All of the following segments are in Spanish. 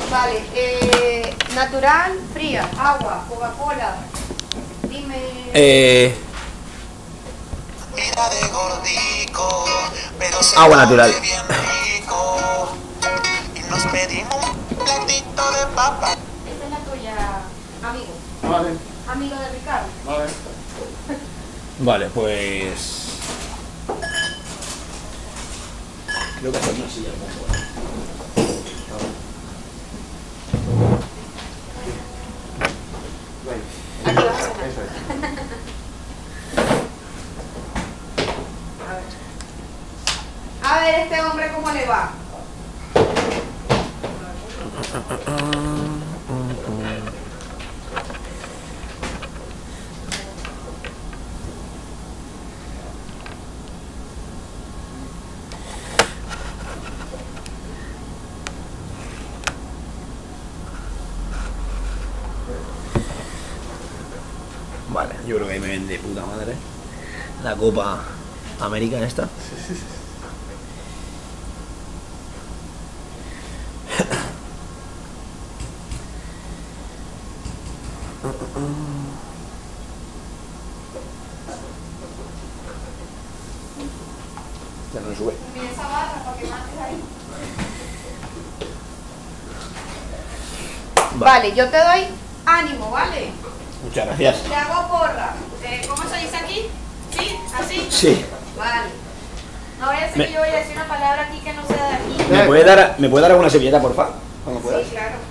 Vale, natural, fría, agua, Coca-Cola. Dime. Agua natural. Y nos pedimos un platito de papa. Esta es la tuya, amigo. Vale, Amigo de Ricardo. vale. Vale, pues... Creo que hacer una silla pongo. Aquí vas a cenar. Eso es. A ver, este hombre cómo le va. Vale, yo creo que ahí me ven de puta madre la Copa América esta. Ya no sube. Mira esa barra para que mates ahí. Vale, yo te doy ánimo, ¿vale? Muchas gracias. Te hago porra. ¿Cómo se dice aquí? ¿Sí? ¿Así? Sí. Vale. No vaya a ser que yo vaya a decir una palabra aquí que no sea de aquí. ¿Me puede dar alguna servilleta, porfa? Cuando puedas. Sí, claro.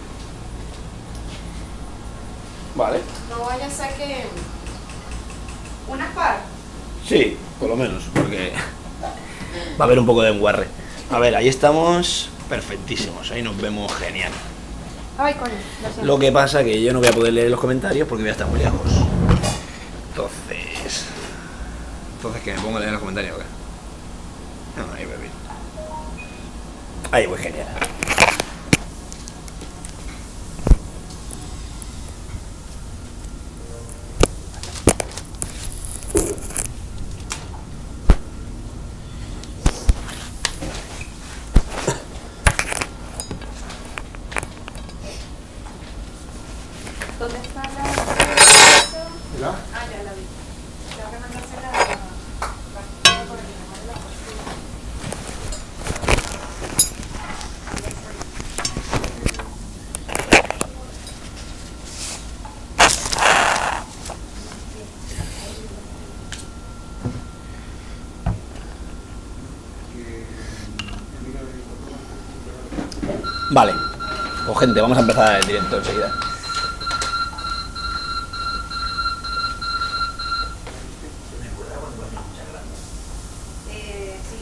Vale. No vaya a ser que... ¿Unas par? Sí, por lo menos, porque va a haber un poco de enguarre. A ver, ahí estamos perfectísimos, ahí nos vemos genial. Ay, coño, lo siento. Lo que pasa que yo no voy a poder leer los comentarios porque voy a estar muy lejos. Entonces que me pongo a leer los comentarios, ¿o qué? No, ahí voy bien. Ahí voy genial. ¿Dónde está la...? ¿Ya? Ah, ya la vi. Tengo que mandársela por el menú de la cocina. Vale. Pues gente, vamos a empezar el directo enseguida. Sí.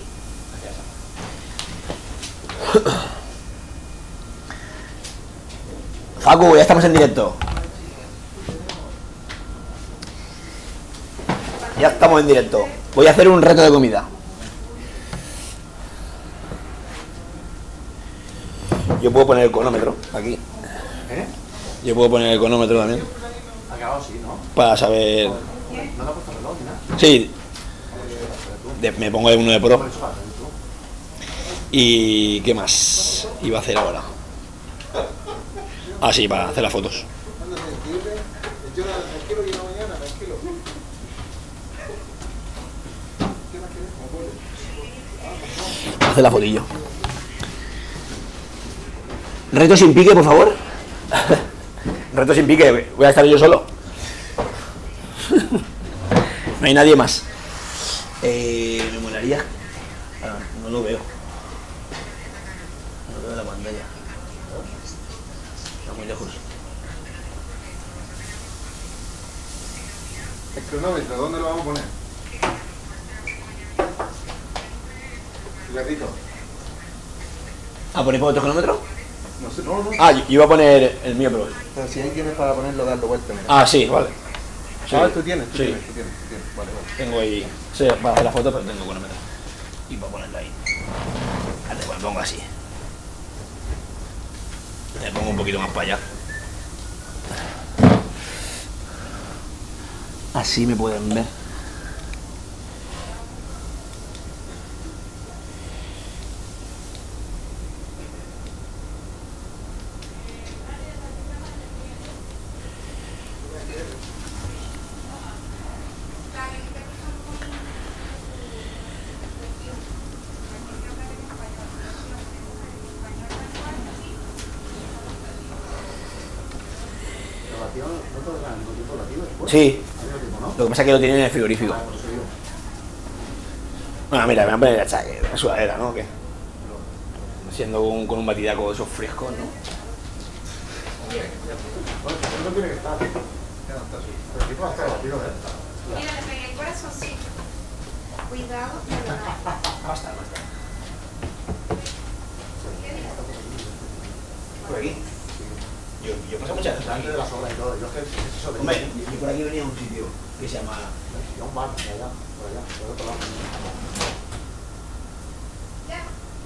Facu, ya estamos en directo. Ya estamos en directo. Voy a hacer un reto de comida. Yo puedo poner el cronómetro aquí. ¿Eh? Yo puedo poner el cronómetro también. Acabado, sí, ¿no? Para saber. No te has puesto reloj ni nada. Sí. Me pongo uno de pro. Por eso vas a hacer tú. ¿Y qué más iba a hacer ahora? Ah, sí, para hacer las fotos. Hacer la fotillo. Reto sin pique, por favor. Reto sin pique, voy a estar yo solo. No hay nadie más. Me molaría. Ah, no lo veo. No veo la pantalla. Está muy lejos. El cronómetro, ¿dónde lo vamos a poner? Ricardito. Ah, ¿ponéis otro cronómetro? No sé, no. Ah, yo iba a poner el mío, pero... Pero si ahí tienes para ponerlo, darlo vuelta, mira. Ah, sí, vale. Sí. Ah, tú tienes. Sí. Vale. Tengo ahí... Sí, para hacer la foto, pero tengo cronómetro. Y para ponerlo ahí. Vale, pues me pongo así. Me pongo un poquito más para allá. Así me pueden ver. Sí. Lo que pasa es que lo tienen en el frigorífico. Bueno, mira, me voy a poner la chaqueta, la sudadera, ¿no? ¿Qué? Siendo con un batidaco de esos frescos, ¿no? No tiene que estar. Pero el tipo va a estar batido, ¿eh? Mira, le pegué el corazoncito. Cuidado, Basta. ¿Por aquí? Yo paso muchas veces Antes de las obras y todo. Yo es que eso de... Hombre, yo por aquí venía a un sitio que se llama... Y a un bar, por allá, por otro lado. Ya.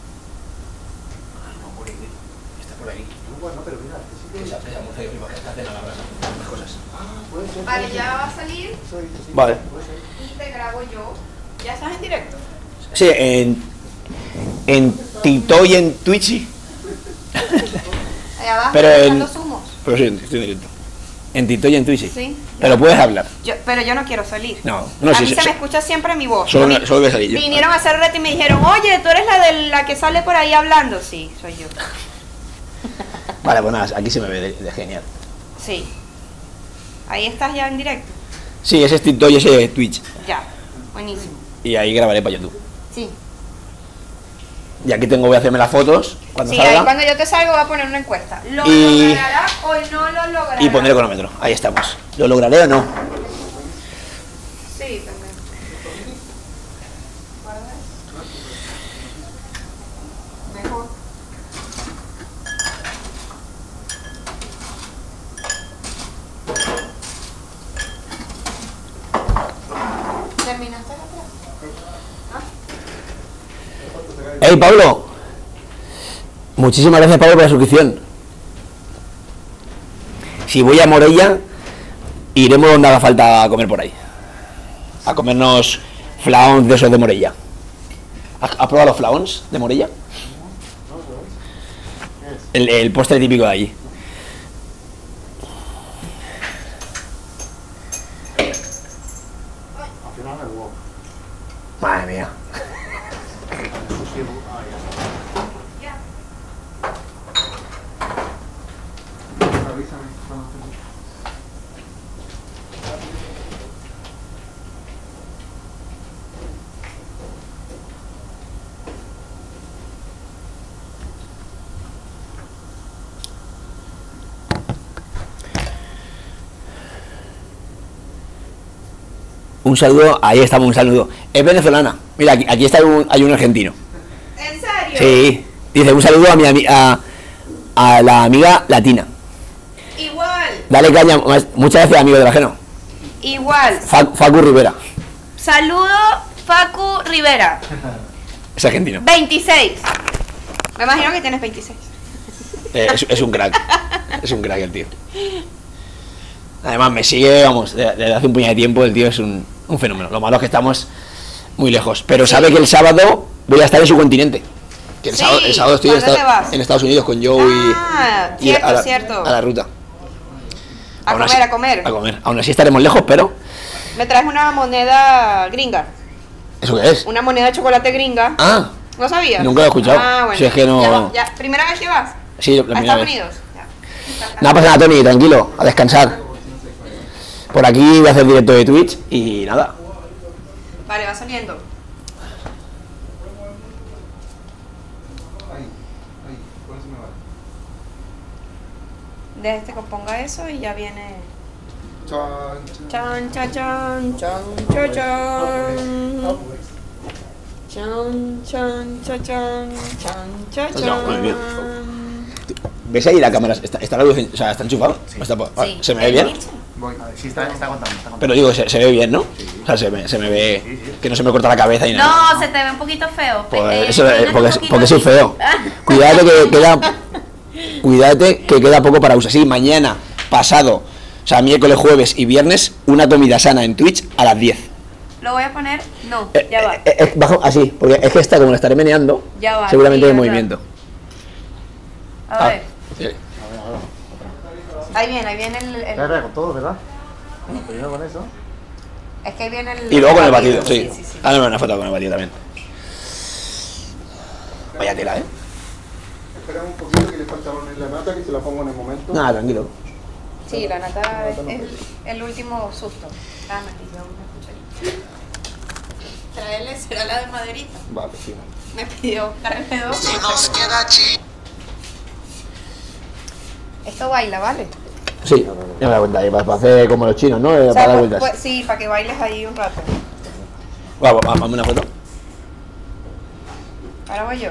No, por aquí. Está por aquí. Bueno, pero mira, este sitio... Esa mujer que está haciendo la brasa. Las cosas. Puede ser. Vale, ya va a salir Sí, Vale. puede ser. y te grabo yo. ¿Ya estás en directo? Sí, en TikTok y en Twitch sí. Allá abajo Pero están en- los humos. Pero sí, estoy en directo. En TikTok y en Twitch sí. Sí. Pero puedes hablar. Pero yo no quiero salir. No, A sí, mí sí, se sí. me escucha siempre mi voz. Solo A mí- voy a salir yo. Vinieron a hacer reto y me dijeron, oye, tú eres la de la que sale por ahí hablando. Sí, soy yo. Vale, pues nada, aquí se me ve de genial. Sí. Ahí estás ya en directo. Sí, ese es TikTok y ese es Twitch. Ya. Buenísimo. Y ahí grabaré para YouTube. Sí. Y aquí voy a hacerme las fotos cuando Sí, ahí salga. cuando yo te salgo voy a poner una encuesta. ¿Lo Y- logrará o no lo logrará? Y poner el cronómetro. Ahí estamos. ¿Lo lograré o no? Sí, también. Mejor. ¿Terminaste la clase? ¡Ey, Pablo! Muchísimas gracias, Pablo, por la suscripción. Si voy a Morella, iremos donde haga falta a comer por ahí. A comernos flaons de esos de Morella. ¿Has probado los flaons de Morella? El postre típico de allí. Al final me hubo. Madre mía. Ya. Avísame cuando esté. Un saludo, ahí estamos, un saludo. Es venezolana. Mira, aquí está hay un argentino. ¿En serio? Sí. Dice, un saludo a la amiga latina. Igual. Dale caña, muchas gracias, amigo del ajeno. Igual. Facu Rivera. Saludo, Facu Rivera. Es argentino. 26. Me imagino que tienes 26. Es un crack. Es un crack el tío. Además me sigue, vamos, desde hace un puñado de tiempo. El tío es un fenómeno. Lo malo es que estamos muy lejos. Pero sabe que el sábado voy a estar en su continente. Que el Sí, sábado estoy ¿cuándo te vas? en Estados Unidos con Joe Ah, y cierto, cierto. a la ruta. A Aún comer, así- a comer. A comer. Aún así estaremos lejos, pero... Me traes una moneda gringa. ¿Eso qué es? Una moneda de chocolate gringa. Ah, ¿No sabías? Nunca lo he escuchado. Ah, bueno. Si es que no- Ya, ¿primera vez que vas? sí, la ¿A primera Estados vez. Unidos? Ya. Nada pasa nada, Tony, tranquilo, a descansar. Por aquí voy a hacer directo de Twitch y nada. Vale, va saliendo. Ahí, con eso me vale. Deja este que ponga eso y ya viene. Chan, chan. Chan, chan, chan, chan, chan, chan. Chan, chan, chan, chan, chan, chan, No, muy bien. chan. ¿Ves ahí la cámara? ¿Está la luz? O sea, ¿está enchufado? ¿O está apagado? Sí. ¿Se me ve bien? Voy. A ver, sí, está contando. Pero digo, se ve bien, ¿no? O sea, se me ve que no se me corta la cabeza y nada. No, se te ve un poquito feo. Pues eso, Tienes un poquito porque soy así. feo. Cuídate que queda. Cuídate que queda poco para usar. Sí, mañana, pasado, o sea, miércoles, jueves y viernes, una comida sana en Twitch a las 10. Lo voy a poner. No, ya va. Bajo así, porque es que esta, como la estaré meneando, Ya va, seguramente sí, en verdad. movimiento. A ver. Sí. Ahí viene el. Espera, con todo, ¿verdad? Bueno, primero con eso. Es que ahí viene el. Y luego con el batido, sí. Sí. Ah, no, una foto con el batido también. Vaya tela, ¿eh? Espera un poquito que le falta poner la nata, que se la pongo en el momento. Nada, tranquilo. Sí, la nata es el último susto. Ah, me pidió una cucharita. Traerle, será la de maderita. Vale, sí. Me pidió traerle dos. Si nos queda chido. Esto baila, ¿vale? Sí, ya me da cuenta, y para hacer como los chinos, ¿no? O sea, Para dar vueltas. sí, para que bailes ahí un rato. Vamos, hazme una foto. Ahora voy yo.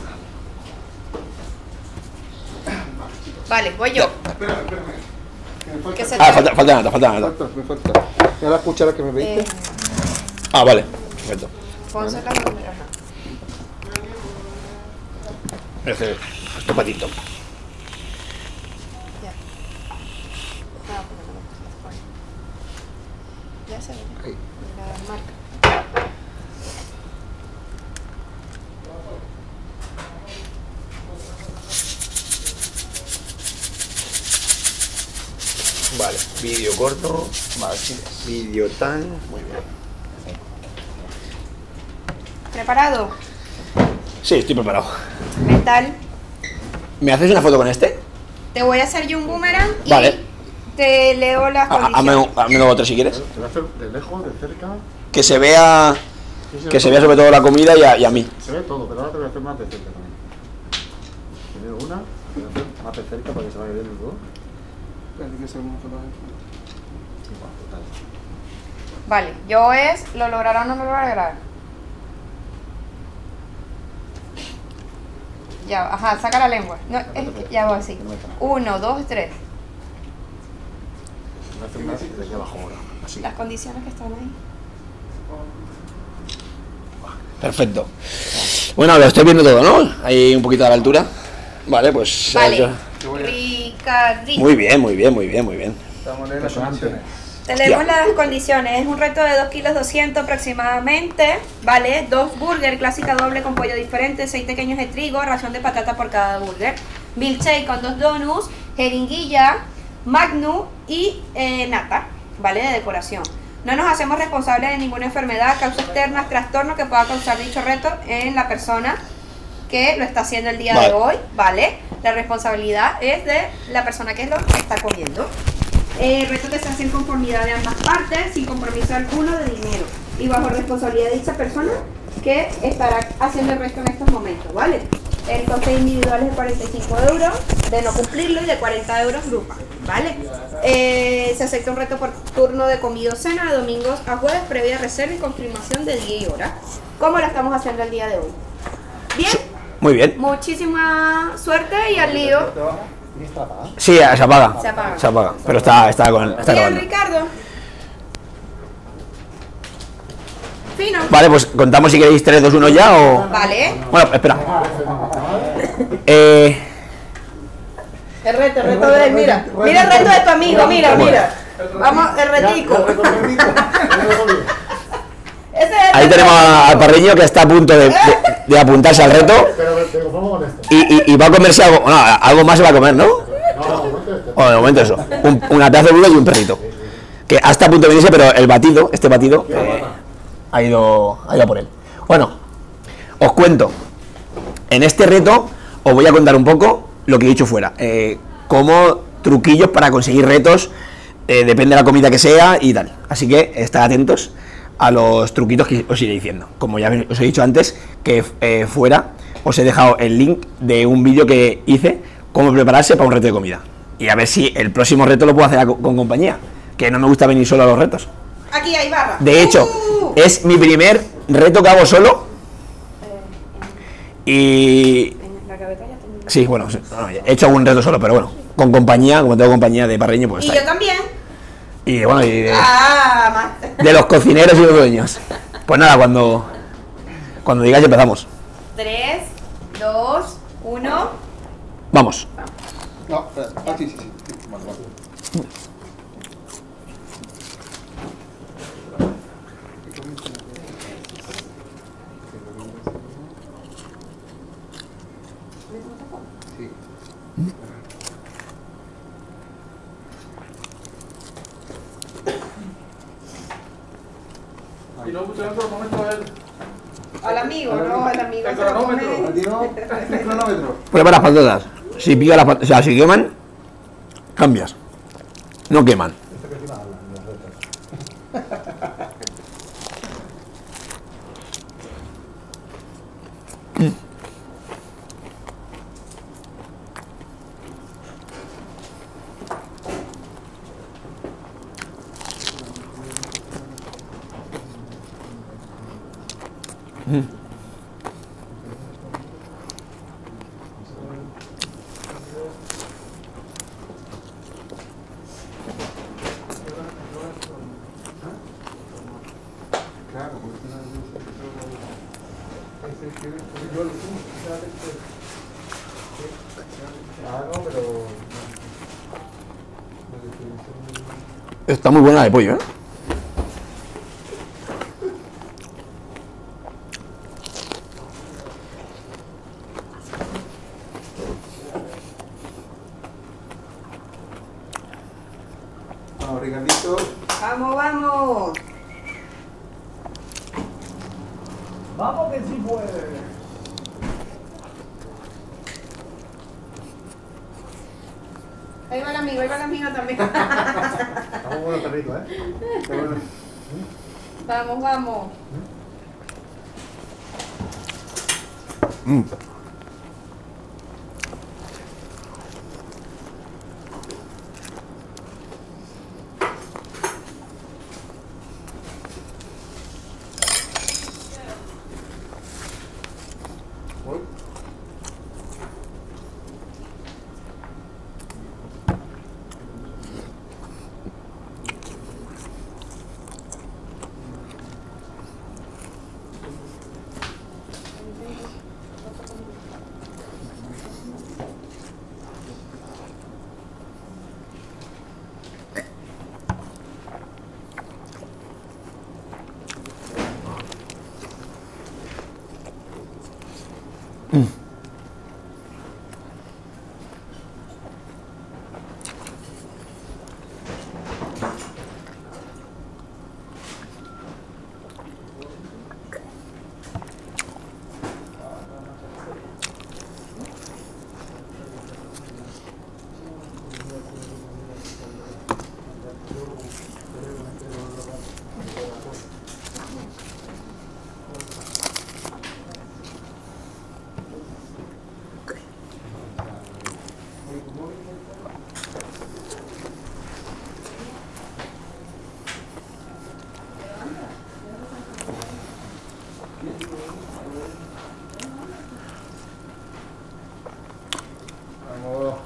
Vale, voy yo. Espérame. Que me falta. Que se Ah, te- falta nada. Me falta. Mira las cucharas que me pediste. Ah, vale, perfecto. pónsela donde- ajá. Esto patito. Ya. Ah, porque no me pone. Ya se ve. Ahí. La marca. Vale, vídeo corto. Vale, sí. Vídeo tal. Muy bien. ¿Preparado? Sí, estoy preparado. Mental. ¿Me haces una foto con este? Te voy a hacer yo un boomerang y Vale. te leo las condiciones. Hazme otro si quieres. Te voy a hacer de lejos, de cerca. Que se vea sobre todo la comida y a mí. Se ve todo, pero ahora te voy a hacer más de cerca también. Primero una, te voy a hacer más de cerca para que se vaya viendo todo. Parece que se ve una foto ahí. Sí, bueno, total. Vale, yo es, ¿lo logrará o no lo logrará? Ya, ajá, saca la lengua. No, es que ya voy así. 1, 2, 3. Voy a hacer más de aquí abajo ahora. Así. Las condiciones que están ahí. Perfecto. Bueno, lo estoy viendo todo, ¿no? Hay un poquito a la altura. Vale, pues... Vale, Ricardito. Muy bien. Estamos en las condiciones. Tenemos las condiciones, es un reto de 2 kilos 200 aproximadamente, ¿vale? 2 burgers, clásica doble con pollo diferente, 6 pequeños de trigo, ración de patata por cada burger, milkshake con 2 donuts, jeringuilla, magnum y nata, ¿vale? De decoración. No nos hacemos responsables de ninguna enfermedad, causas externas, trastorno que pueda causar dicho reto en la persona que lo está haciendo el día de hoy, ¿vale? La responsabilidad es de la persona que lo está comiendo. Reto que se hace en conformidad de ambas partes, sin compromiso alguno de dinero y bajo responsabilidad de dicha persona que estará haciendo el resto en estos momentos, ¿vale? El coste individual es de 45 euros, de no cumplirlo, y de 40 euros grupa, ¿vale? Se acepta un reto por turno de comida o cena de domingos a jueves, previa reserva y confirmación de día y hora, como lo estamos haciendo el día de hoy. ¿Bien? Muy bien. Muchísima suerte y al lío. Sí, se apaga. Se apaga. Pero está Bien, grabando. Ricardo. Fino. Vale, pues contamos si queréis 3, 2, 1 ya o... Vale. Bueno, espera. El reto de, mira el reto de tu amigo, mira. Vamos, el retico. Ese es el Ahí reto. tenemos al parreño que está a punto de apuntarse al reto Pero vamos con esto. y va a comerse algo. Bueno, algo más se va a comer, ¿no? Bueno, de momento eso. Una pedazo de burro y un perrito. Que hasta a punto de venirse, pero el batido, este batido, ha ido a por él. Bueno, os cuento. En este reto os voy a contar un poco lo que he dicho fuera. Como truquillos para conseguir retos, depende de la comida que sea y tal. Así que estad atentos a los truquitos que os iré diciendo. Como ya os he dicho antes, que fuera os he dejado el link de un vídeo que hice, cómo prepararse para un reto de comida. Y a ver si el próximo reto lo puedo hacer con compañía, que no me gusta venir solo a los retos. Aquí hay barra. De hecho, es mi primer reto que hago solo. Y... En la cabeza ya tengo. sí, bueno, sí, no, he hecho algún reto solo, pero bueno, con compañía, como tengo compañía de parreño, pues Y está yo también. ahí. Y bueno, y Más. de los cocineros y los dueños. Pues nada, cuando digáis empezamos. 3, 2, 1. Vamos. No, espera. Ah, sí. Vale. Y luego pusieron el cronómetro a él. Al amigo, no, al amigo. El se lo cronómetro. come. El cronómetro. Prueba las patatas. Si pica las patatas, o sea, si queman, cambias. No queman. Esto que encima habla, en las letras. Claro, porque no yo lo hicimos. Ah, no, pero... Está muy buena de pollo, ¿eh? Vamos, Ricardito. Vamos, vamos. Vamos que sí puede. Ahí va el amigo también. Estamos buenos perritos, ¿eh? Está bueno. Vamos, vamos. Voy. Vamos.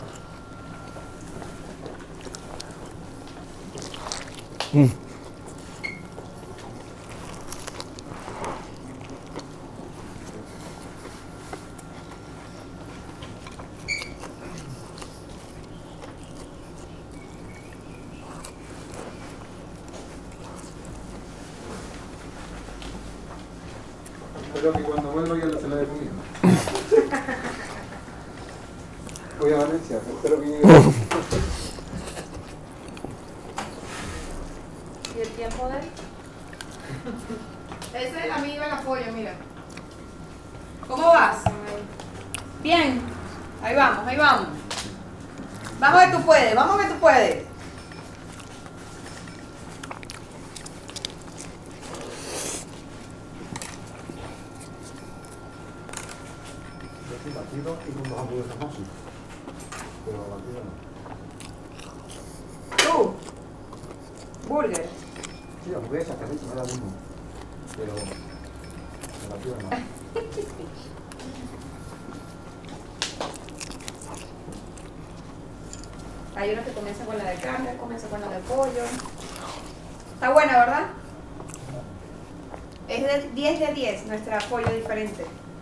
Espero que cuando vuelva ya se la haya comido. Voy a Valencia, espero que llegue. ¿Y el tiempo de él? Ese es el amigo del apoyo, mira. ¿Cómo vas? Bien. Ahí vamos, ahí vamos. Vamos que tú puedes, vamos que tú puedes. Yo estoy batido y con los hamburguesas no sí. Pero batido no. Tú. Burger. Sí, hamburguesas, carritos, me da lo mismo. Pero batido no. Hay uno que comienza con la de carne, comienza con la de pollo. Está buena, ¿verdad? Es de 10 de 10, nuestra pollo diferente.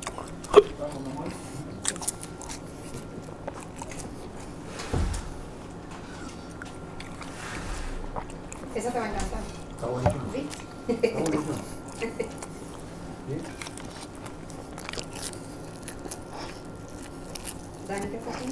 Esa te va a encantar. Está buenísimo. ¿Sí? Está buenísimo. ¿Sí? Dani, ¿qué fue?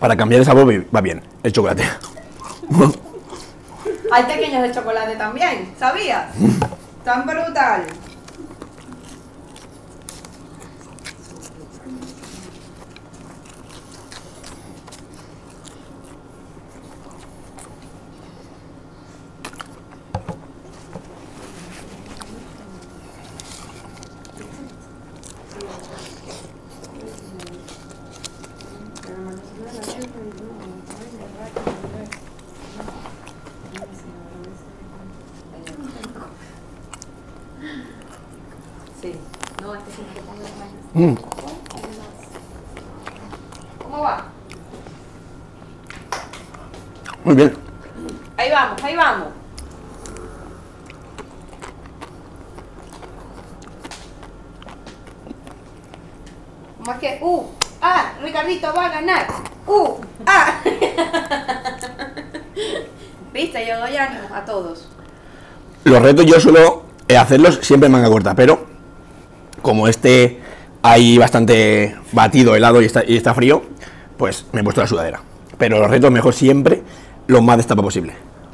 para cambiar el sabor va bien, el chocolate. Hay pequeños de chocolate también, ¿sabías? Tan brutal. Sí. No, este sí me pongo las manos. ¿Cómo va? Muy bien. Ahí vamos, ahí vamos. Más que Ricardito va a ganar. Viste, yo doy ánimo a todos. Los retos yo suelo hacerlos siempre en manga corta, pero como hay bastante batido, helado y está frío, pues me he puesto la sudadera. Pero los retos mejor siempre lo más destapa posible.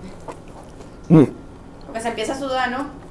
Porque se empieza a sudar, ¿no?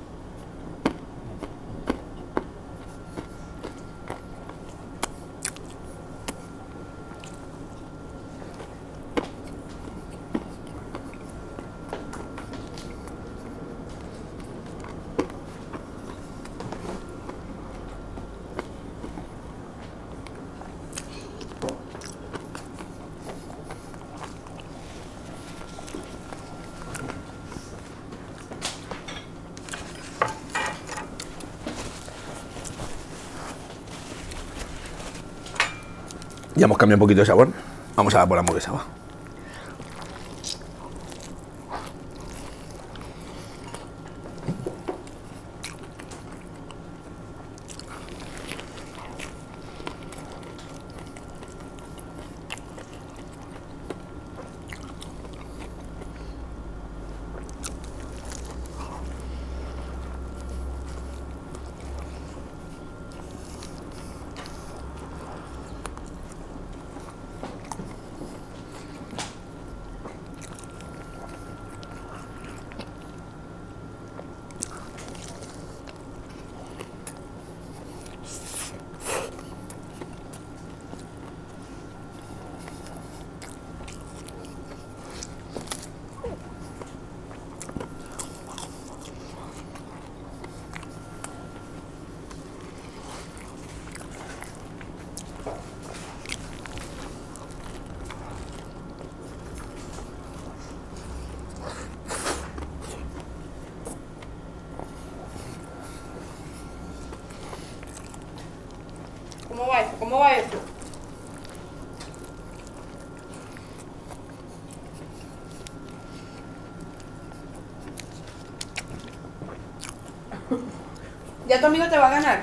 Ya hemos cambiado un poquito de sabor. Vamos a por la hamburguesa, va. ¿Cómo va esto? ¿Cómo va esto? Ya tu amigo te va a ganar.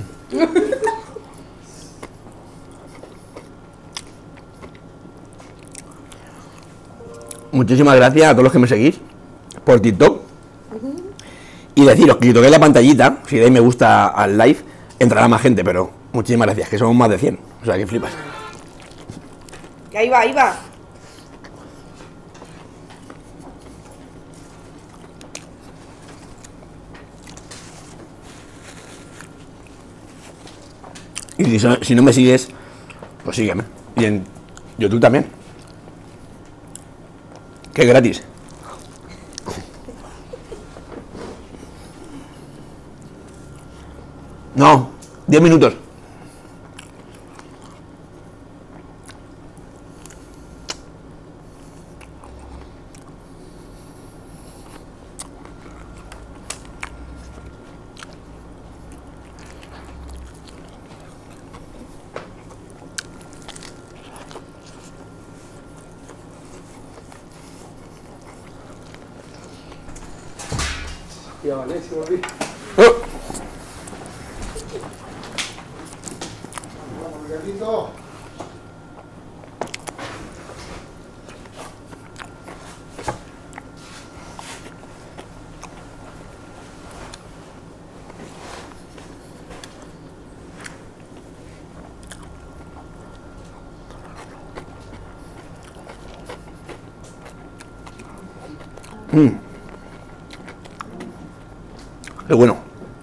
Muchísimas gracias a todos los que me seguís por TikTok. Y deciros que si toquéis la pantallita, si dais me gusta al live, entrará más gente, pero muchísimas gracias, que somos más de 100. O sea, que flipas. Ahí va, ahí va. Y si no me sigues, pues sígueme. Y en YouTube también. Que es gratis. No, 10 minutos. Ya vale, sí, volví. Vamos, Miguelito. Qué bueno.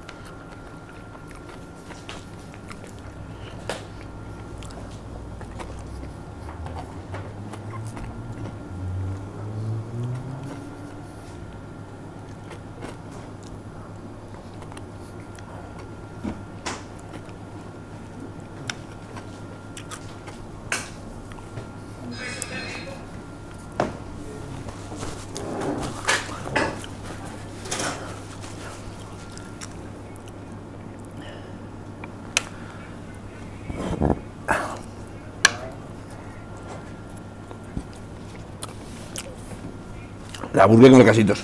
La burger con los casitos.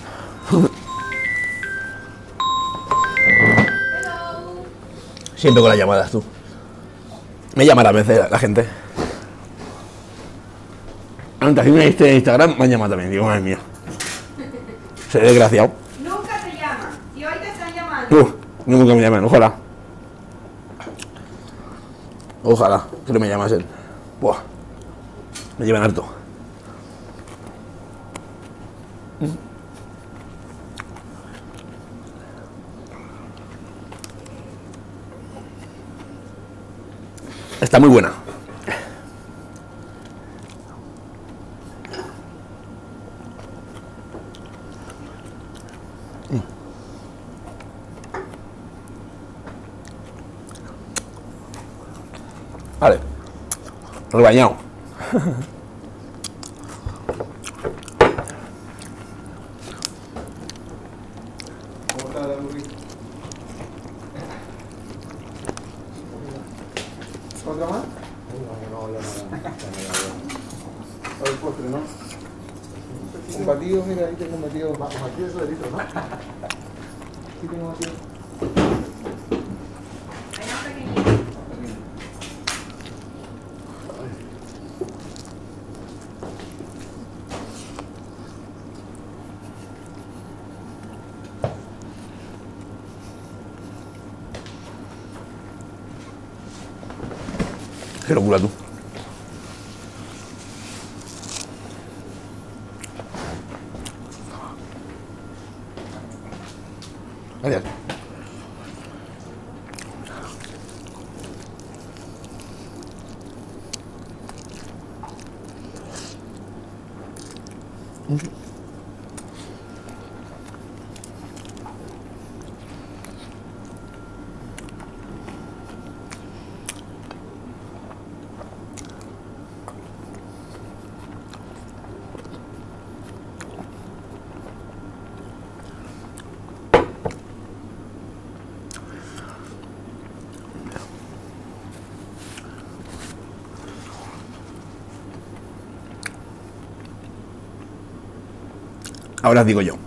Siempre con las llamadas, tú. Me llaman a veces la gente. Antes de una lista en Instagram me han llamado también. Digo, madre mía. Se desgraciado. Nunca te llaman. Y hoy te están llamando. Nunca me llaman, ojalá. Ojalá que no me llamasen. Buah. Me llevan harto. Está muy buena. Vale. Rebañado. ¿Cómo está la burrita? ¿Otra más? A ver, postre, ¿no? Un batido, mira, ahí tengo un batido. Un batido es de litro, ¿no? Aquí tengo un batido. Qué locura, tú. Gracias. Ahora os digo yo.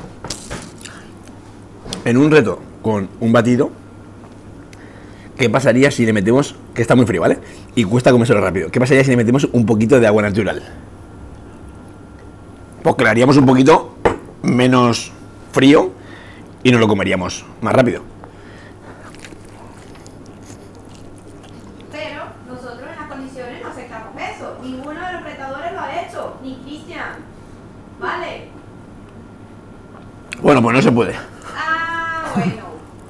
En un reto con un batido, ¿qué pasaría si le metemos, que está muy frío, ¿vale? Y cuesta comérselo rápido. ¿Qué pasaría si le metemos un poquito de agua natural? Pues que lo haríamos un poquito menos frío y nos lo comeríamos más rápido. Pero nosotros en las condiciones no aceptamos eso. Ninguno de los retadores lo ha hecho, ni Cristian. ¿Vale? Bueno, pues no se puede. Ah, bueno.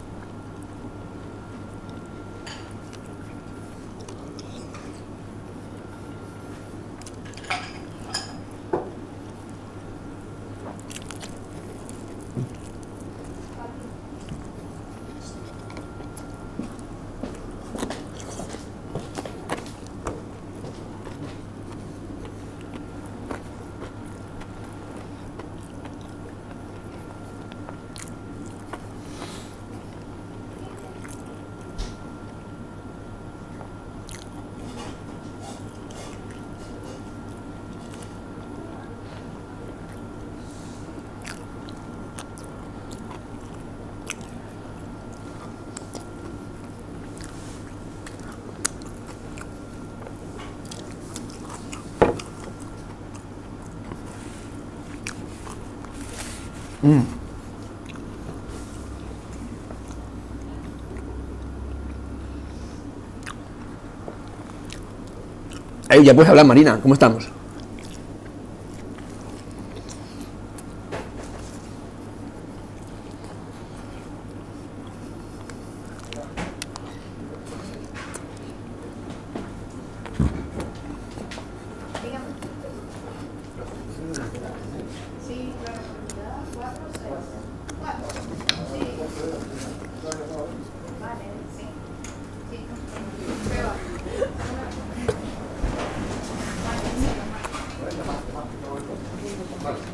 Ya puedes hablar, Marina. ¿Cómo estamos?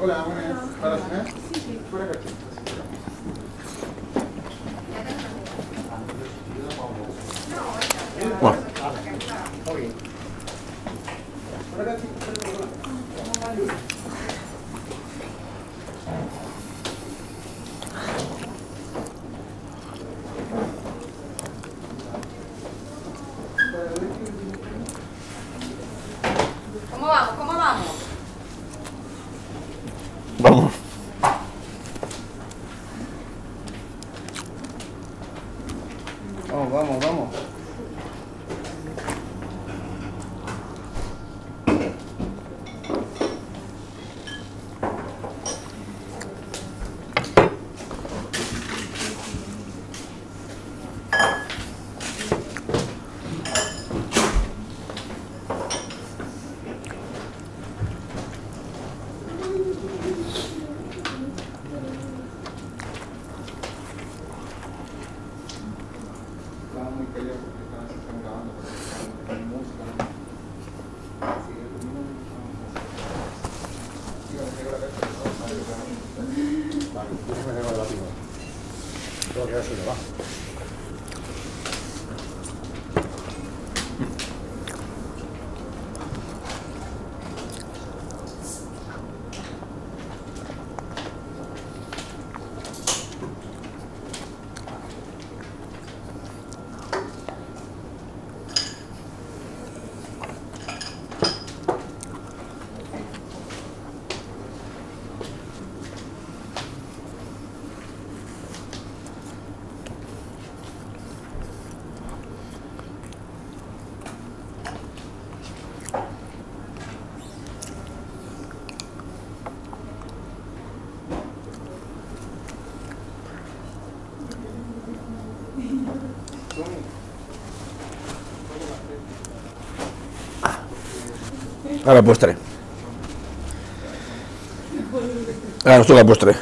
Hola, buenas. ¿Para cenar? Sí. Fuera cachín. Bueno, ¿Cómo vamos? ¿Cómo vamos? vamos. Vamos, vamos, vamos. Estaba muy callado porque están grabando, porque están música. Sí, vale, déjame llevar el látigo. Tengo que dárselo, va. Ahora postre. Ahora nos toca postre.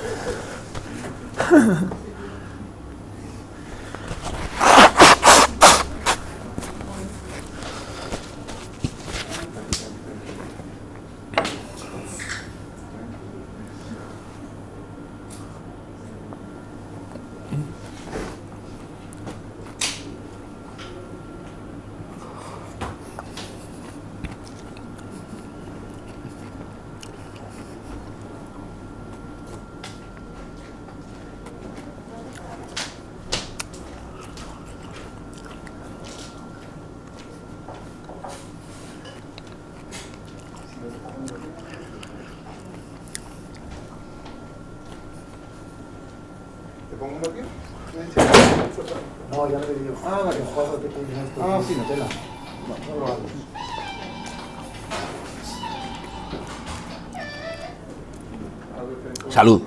¿Te pongo uno aquí? No, ya lo he pedido. Ah, vale. Ah, sí, Nutella. No lo hago. Salud.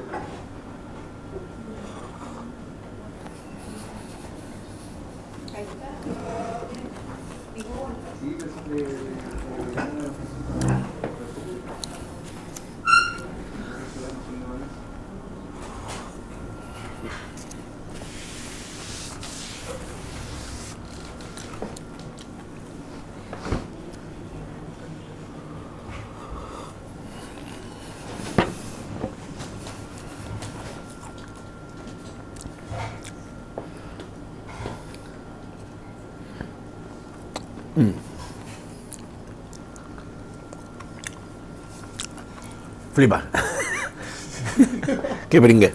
Flipa. Qué bringue.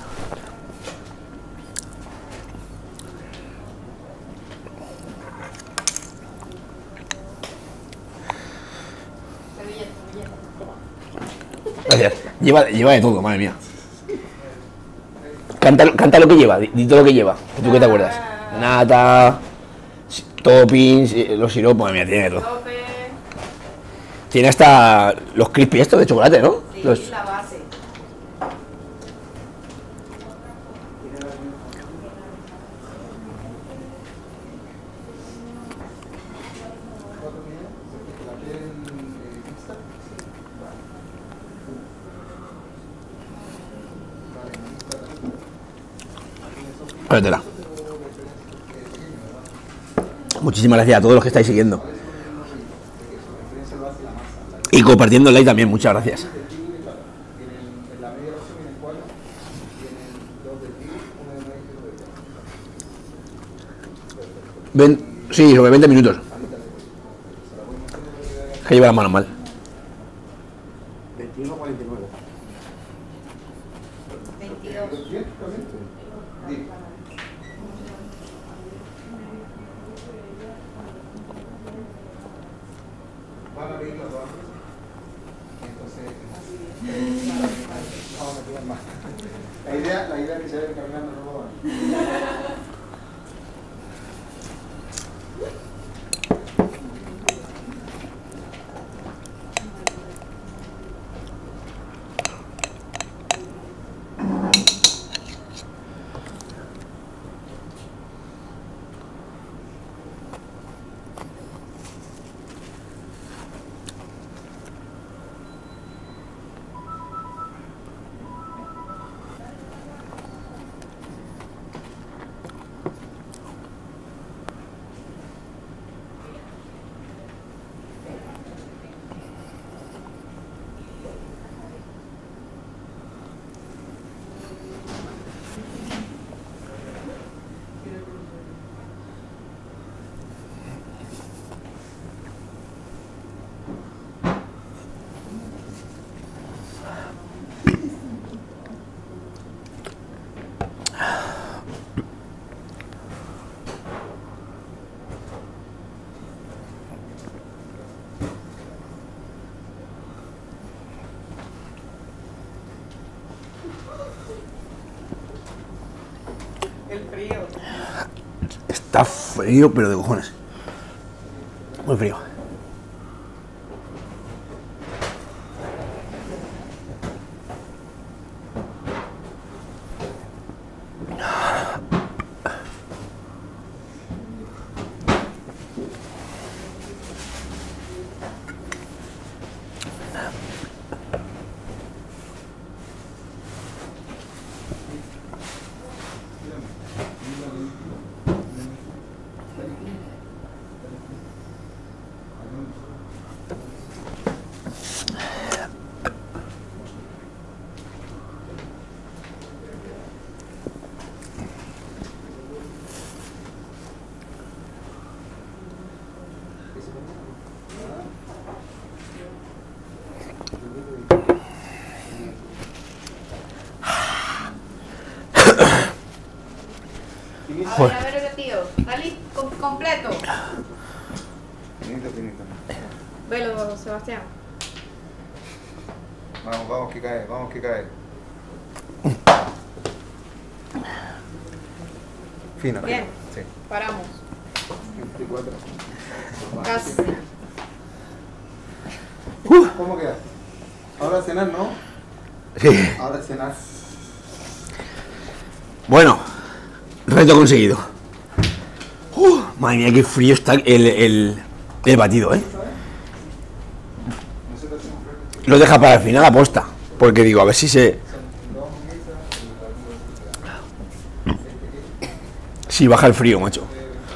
Gracias. Lleva de todo, madre mía. Canta lo que lleva, di todo lo que lleva. ¿Tú qué te acuerdas? Nata, toppings, los siropos, madre mía, tiene de todo. Tiene hasta los crispy estos de chocolate, ¿no? Sí, Los... la base. Cómetela. Muchísimas gracias a todos los que estáis siguiendo. Y compartiendo el like también, muchas gracias. Sí, sobre 20 minutos. Que lleva las manos mal. 21 49. 22. La idea es que se vayan caminando, no van. El frío. Está frío, pero de cojones. Muy frío. A ver, tío. Ali, completo. Finito, finito. Velo, Sebastián. Vamos que cae, vamos que cae. Fino. Bien. Sí. Paramos. 24. Casi. ¿Cómo queda? Ahora cenar, ¿no? Sí. Ahora cenar. Bueno, reto conseguido. Madre mía, qué frío está el batido, ¿eh? Lo deja para el final aposta. Porque digo, a ver si se... Si baja el frío, macho.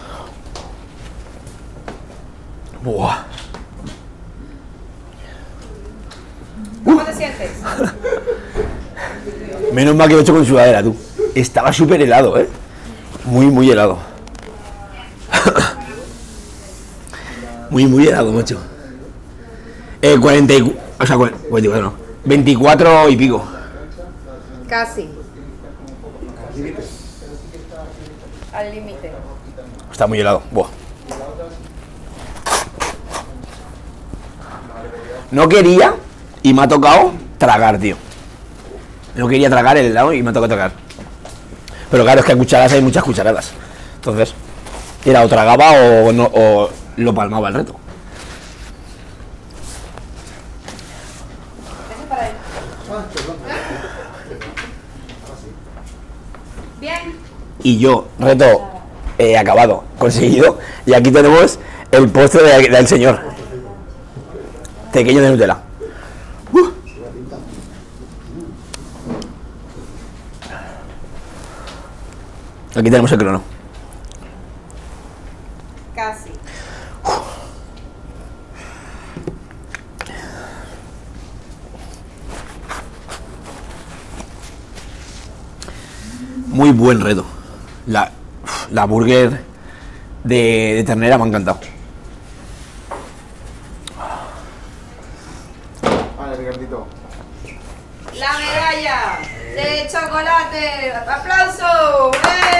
Buah. ¿Cómo te sientes? Menos mal que lo he hecho con sudadera, tú. Estaba súper helado, ¿eh? Muy helado. Muy helado, macho. 44, o sea, 44 no. 24 y pico. Casi. Al límite. Está muy helado. Buah. No quería y me ha tocado tragar, tío. No quería tragar el helado y me ha tocado tragar. Pero claro, es que a cucharadas hay muchas cucharadas. Entonces, era o tragaba o, no, o lo palmaba el reto. Bien. Y yo, reto acabado, conseguido. Y aquí tenemos el postre del señor. Pequeño de Nutella. Aquí tenemos el crono. Casi. Muy buen reto. La burger de ternera me ha encantado. Vale, Ricardito. La medalla de chocolate. ¡Aplauso!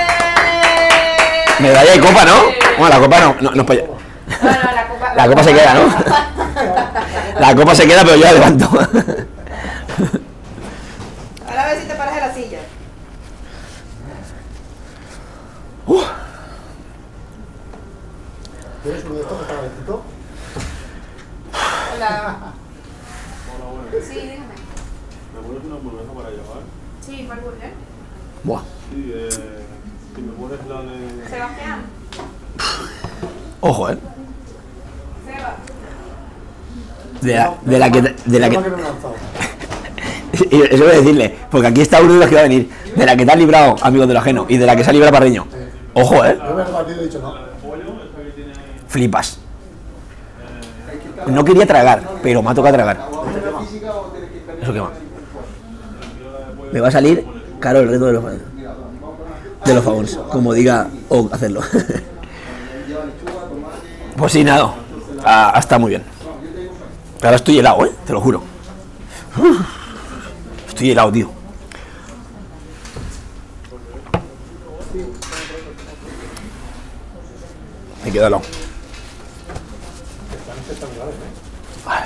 ¡Eh! Medalla y copa, ¿no? Bueno, la copa no es para allá. No, la copa. La copa se queda, ¿no? La copa se queda, pero yo la levanto. Ahora a ver si te paras de la silla. ¿Tienes uno de estos que está calentito? Hola. Hola, buenas. Sí, dígame. ¿Me pones una hamburguesa para llevar? Sí, ¿cuál burger? Buah. Sí, si me pones la de... Sebastián. Ojo, Seba. De la que No me han lanzado. y eso voy a decirle, porque aquí está uno de los que va a venir. De la que te has librado, amigo de lo ajeno, y de la que se ha librado Parreño. Ojo, Yo me he rebatido y he dicho no. pollo, esta que tiene... flipas. No quería tragar, pero me ha tocado tragar. Eso quema. Me va a salir caro el reto de los favores, como diga o hacerlo. Pues sí, nada. Está muy bien. Ahora estoy helado, te lo juro. Estoy helado, tío. Me quedo helado. Vale.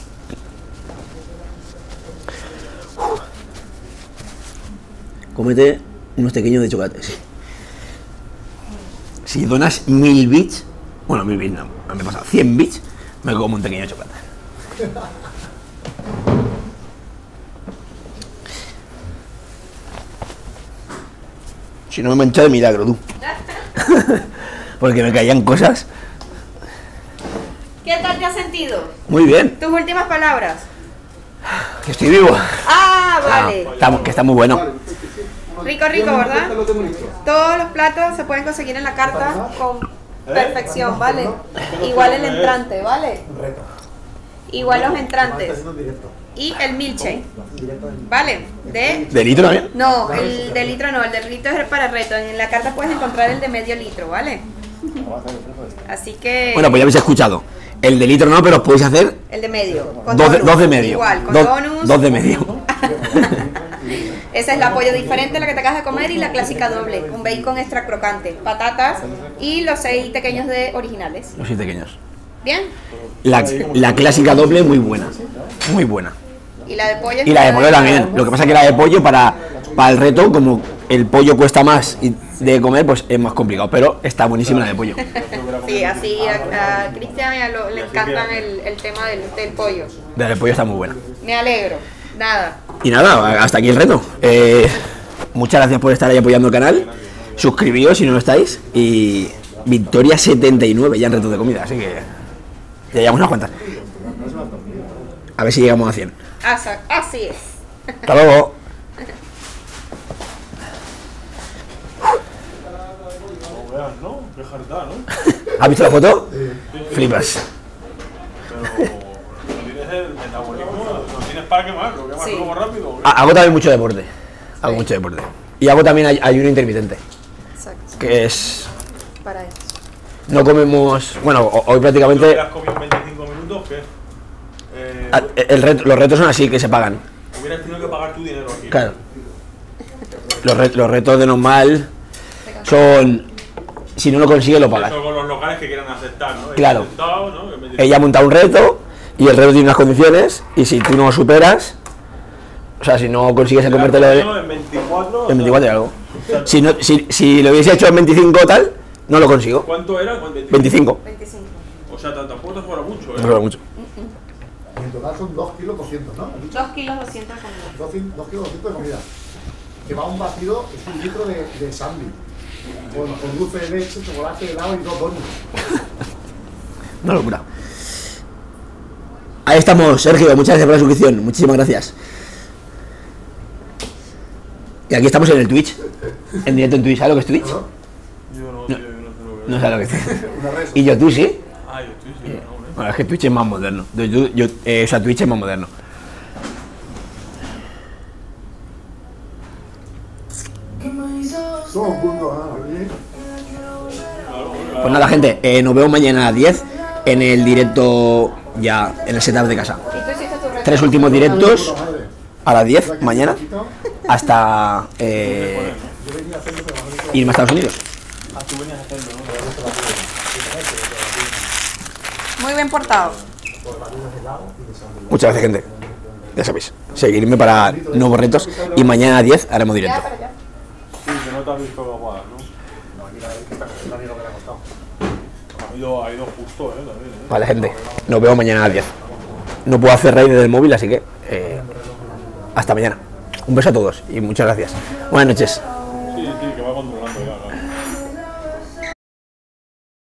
Cómete unos pequeños de chocolate, sí. Si donas 1000 bits, bueno, 1000 bits no, me he pasado 100 bits, me como un pequeño de chocolate. Si no me manché de milagro, tú. Porque me caían cosas. ¿Qué tal te has sentido? Muy bien, Tus últimas palabras. que estoy vivo. Ah, vale. Que está muy bueno. Rico, rico, ¿verdad? Todos los platos se pueden conseguir en la carta con perfección, ¿vale? Igual el entrante, ¿vale? Reto. Igual los Está entrantes. haciendo en directo. Y el milkshake, Directo en... ¿vale? ¿De litro también? No, el de litro no, el de litro es para reto. En la carta puedes encontrar el de medio litro, ¿vale? Así que... Bueno, pues ya habéis escuchado. El de litro no, pero os podéis hacer el de medio. Con dos bonus, de medio. Igual, con Dos- bonus. dos de medio. Esa es la pollo diferente, la que te acabas de comer, y la clásica doble, con bacon extra crocante, patatas y los 6 pequeños de originales. Los 7 pequeños. ¿Bien? La clásica doble muy buena. Muy buena. Y la de pollo es Y la de pollo también. Lo que pasa es que la de pollo para el reto, como el pollo cuesta más y de comer, pues es más complicado. Pero está buenísima la de pollo. Sí, así a Cristian y le encantan el tema del pollo. La de pollo está muy buena. Me alegro. Nada. Y nada, hasta aquí el reto. Muchas gracias por estar ahí apoyando el canal. Suscribíos si no lo estáis. Y victoria 79 ya en retos de comida. Así que ya llevamos unas cuantas. A ver si llegamos a 100. Así es. Hasta luego. Como veas, ¿no? Qué jarta, ¿no? ¿Has visto la foto? Flipas. Pero no tienes el metabolismo, no tienes para quemar, lo quemas Sí. luego rápido. ¿o qué? Hago también mucho deporte. Hago mucho deporte. Y hago también ayuno intermitente. Exacto. Que es... Para eso. No comemos... Bueno, hoy ¿Tú prácticamente... hubieras comido en 25 minutos? ¿Qué? Los retos son así, que se pagan. Hubieras tenido que pagar tu dinero aquí. Claro. Los retos de normal son... Si no lo consigues, lo pagas. Eso con los locales que quieran aceptar, ¿no? Claro. Aceptado, ¿no? Que me- Ella monta un reto y el reto tiene unas condiciones y si tú no lo superas, o sea, si no consigues comértelo En 24. en 24 y algo. Si lo hubiese hecho en 25 o tal, no lo consigo. ¿Cuánto era? 25. 25. O sea, tampoco te fuera mucho, No creo mucho. Y en total son 2 kilos 200, ¿no? 2 kilos 200 con 2 kilos 200 de comida. Que va un batido, es un litro de sándwich. Con dulce de leche, chocolate, helado y 2 donuts. Una locura. Ahí estamos, Sergio. Muchas gracias por la suscripción. Muchísimas gracias. Y aquí estamos en el Twitch. En directo en Twitch. ¿Sabes lo que es Twitch? Yo no, tío, yo no sé lo que No sabes lo que es. Una red. Y yo, tú sí. Ah, yo estoy sí, no, ¿eh? Bueno, es que Twitch es más moderno. O sea, Twitch es más moderno. Todo el mundo, ¿eh? Claro, Pues nada, gente, nos vemos mañana a las 10 en el directo ya en el setup de casa. ¿Y tú hiciste tu reto? 3 últimos directos a las 10 mañana hasta irme a Estados Unidos. Muy bien portado. Muchas gracias, gente. Ya sabéis, seguirme para nuevos retos y mañana a 10 haremos directo. Ya, para allá. Sí, que no te has visto capaz, ¿no? No, aquí la verdad es que está amigo que le ha costado. Ha ido justo, también, Vale, gente, nos vemos mañana a las 10. No puedo hacer raid desde el móvil, así que hasta mañana. Un beso a todos y muchas gracias. Buenas noches. Sí, que va controlando ya, claro.